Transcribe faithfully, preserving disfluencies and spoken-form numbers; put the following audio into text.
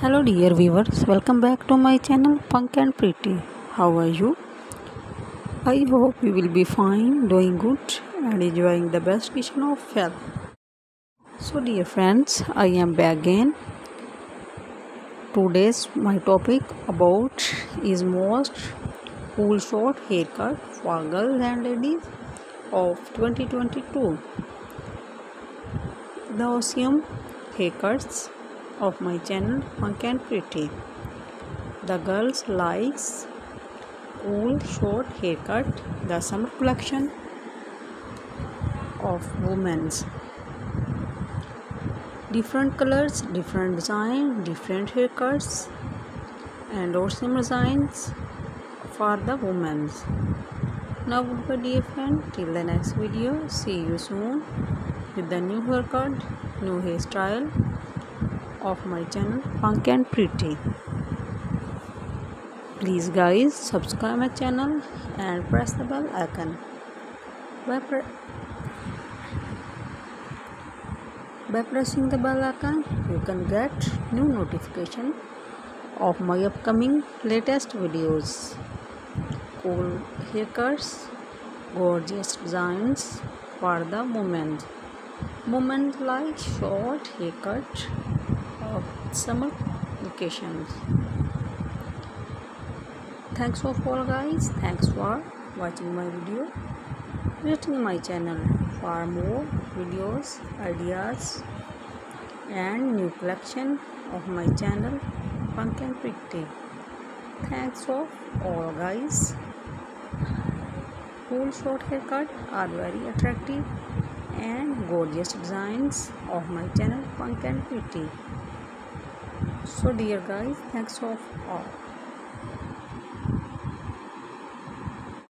Hello dear viewers, welcome back to my channel Punk and Pretty. How are you? I hope you will be fine, doing good and enjoying the best vision of health. So dear friends, I am back again. Today's my topic about is most cool short haircut for girls and ladies of twenty twenty-two. The awesome haircuts of my channel Punk and Pretty. The girls likes cool short haircut, the summer collection of women's. Different colors, different design, different haircuts and awesome designs for the women's. Now goodbye dear friend, till the next video. See you soon with the new haircut, new hairstyle of my channel Punk and Pretty. Please guys subscribe my channel and press the bell icon. By, pre by pressing the bell icon you can get new notification of my upcoming latest videos. Cool haircuts, gorgeous designs for the women. Women like short haircut of summer vacations. Thanks for all guys. Thanks for watching my video. Visiting my channel for more videos, ideas and new collection of my channel Punk and Pretty. Thanks for all guys. Cool short haircut are very attractive and gorgeous designs of my channel Punk and Pretty. So dear guys, thanks for all.